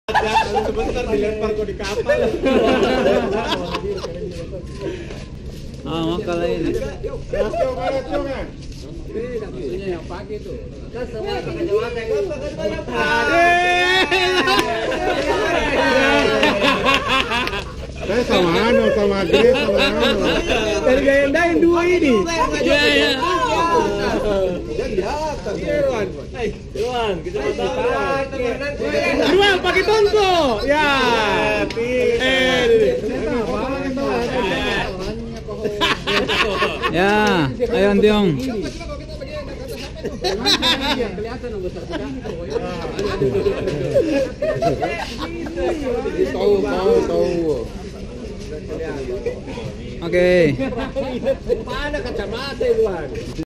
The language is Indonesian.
Kalau sebentar dilempar kok di kapal. Makal ini. Maksudnya yang pagi tuh. Kan semua pakai kacamata yang Sama Grace sama Dari gayandain dua ini. Iya, iya. Iwan, kita Iwan pakai tongko. Ya. Ya, ayo Tiong. Tahu. Oke. mana kacamata Iwan?